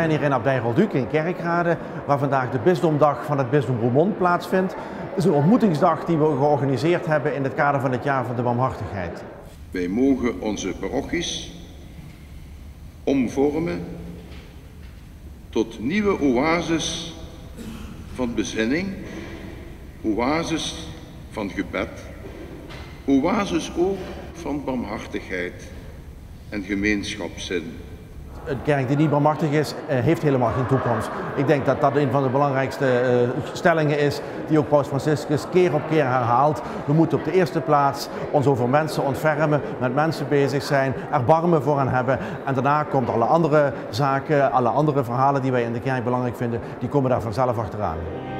zijn hier in Abdij Rolduc in Kerkrade, waar vandaag de bisdomdag van het bisdom Roermond plaatsvindt. Het is een ontmoetingsdag die we georganiseerd hebben in het kader van het jaar van de barmhartigheid. Wij mogen onze parochies omvormen tot nieuwe oases van bezinning, oases van gebed, oases ook van barmhartigheid en gemeenschapszin. Een kerk die niet barmhartig is, heeft helemaal geen toekomst. Ik denk dat dat een van de belangrijkste stellingen is die ook Paus Franciscus keer op keer herhaalt. We moeten op de eerste plaats ons over mensen ontfermen, met mensen bezig zijn, erbarmen voor hen hebben. En daarna komt alle andere zaken, alle andere verhalen die wij in de kerk belangrijk vinden, die komen daar vanzelf achteraan.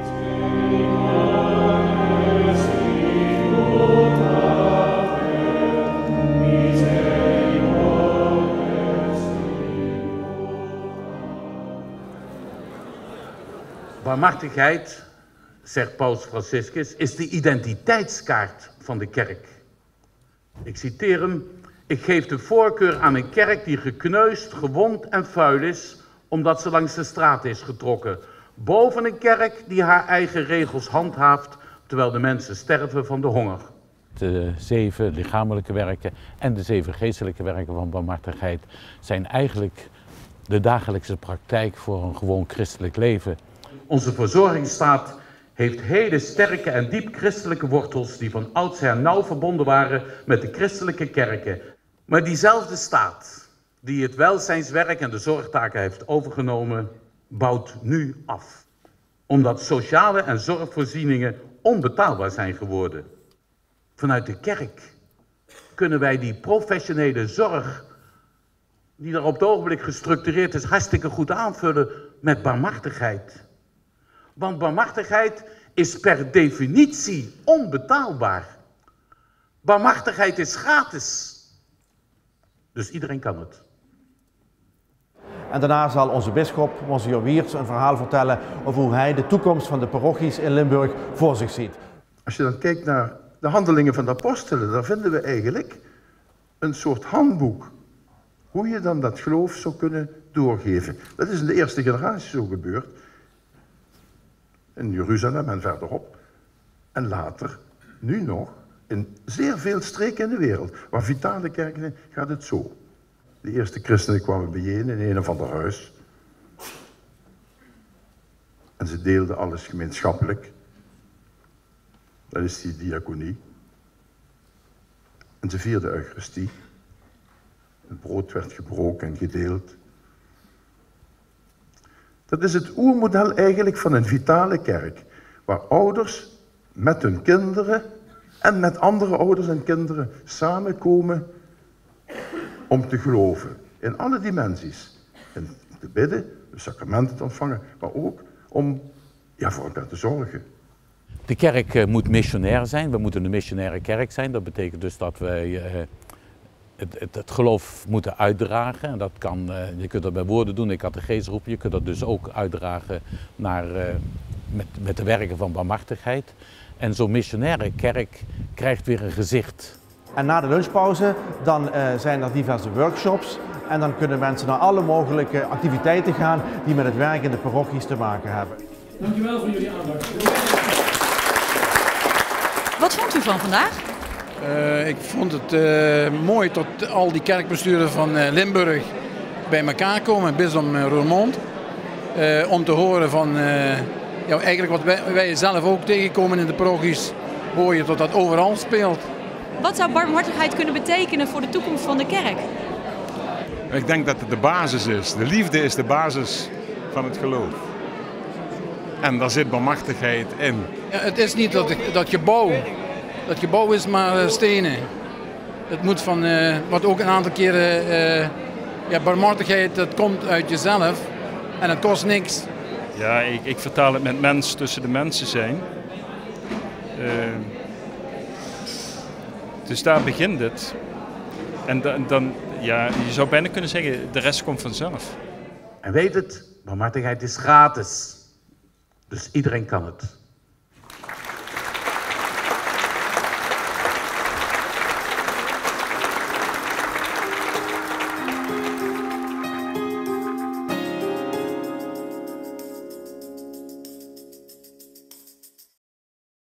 Barmhartigheid, zegt Paus Franciscus, is de identiteitskaart van de kerk. Ik citeer hem: ik geef de voorkeur aan een kerk die gekneusd, gewond en vuil is, omdat ze langs de straat is getrokken. Boven een kerk die haar eigen regels handhaaft, terwijl de mensen sterven van de honger. De 7 lichamelijke werken en de 7 geestelijke werken van barmhartigheid zijn eigenlijk de dagelijkse praktijk voor een gewoon christelijk leven. Onze verzorgingsstaat heeft hele sterke en diep christelijke wortels die van oudsher nauw verbonden waren met de christelijke kerken. Maar diezelfde staat die het welzijnswerk en de zorgtaken heeft overgenomen, bouwt nu af. Omdat sociale en zorgvoorzieningen onbetaalbaar zijn geworden. Vanuit de kerk kunnen wij die professionele zorg, die er op het ogenblik gestructureerd is, hartstikke goed aanvullen met barmhartigheid. Want barmhartigheid is per definitie onbetaalbaar. Barmhartigheid is gratis. Dus iedereen kan het. En daarna zal onze bisschop, Monsignor Wiertz, een verhaal vertellen over hoe hij de toekomst van de parochies in Limburg voor zich ziet. Als je dan kijkt naar de handelingen van de apostelen, dan vinden we eigenlijk een soort handboek. Hoe je dan dat geloof zou kunnen doorgeven. Dat is in de eerste generatie zo gebeurd. In Jeruzalem en verderop. En later, nu nog, in zeer veel streken in de wereld. Waar vitale kerken zijn, gaat het zo. De eerste christenen kwamen bijeen in een of ander huis. En ze deelden alles gemeenschappelijk. Dat is die diaconie. En ze vierden Eucharistie. Het brood werd gebroken en gedeeld. Dat is het oermodel eigenlijk van een vitale kerk. Waar ouders met hun kinderen en met andere ouders en kinderen samenkomen om te geloven. In alle dimensies. En te bidden, de sacramenten te ontvangen, maar ook om voor elkaar te zorgen. De kerk moet missionair zijn. We moeten een missionaire kerk zijn. Dat betekent dus dat wij het geloof moeten uitdragen. En dat kan, je kunt dat bij woorden doen, in catecheseroep. Je kunt dat dus ook uitdragen met de werken van barmhartigheid. En zo'n missionaire kerk krijgt weer een gezicht. En na de lunchpauze dan zijn er diverse workshops. En dan kunnen mensen naar alle mogelijke activiteiten gaan die met het werk in de parochies te maken hebben. Dankjewel voor jullie aandacht. Wat vond u van vandaag? Ik vond het mooi dat al die kerkbesturen van Limburg bij elkaar komen, bisdom Roermond. Om te horen van eigenlijk wat wij zelf ook tegenkomen in de parochies, hoor je dat dat overal speelt. Wat zou barmhartigheid kunnen betekenen voor de toekomst van de kerk? Ik denk dat het de basis is. De liefde is de basis van het geloof. En daar zit barmhartigheid in. Ja, het is niet dat je bouw is maar stenen. Het moet van, wat ook een aantal keren, barmhartigheid, dat komt uit jezelf en het kost niks. Ja, ik vertaal het met mens tussen de mensen zijn. Dus daar begint het. En dan, je zou bijna kunnen zeggen, de rest komt vanzelf. En weet het, barmhartigheid is gratis. Dus iedereen kan het.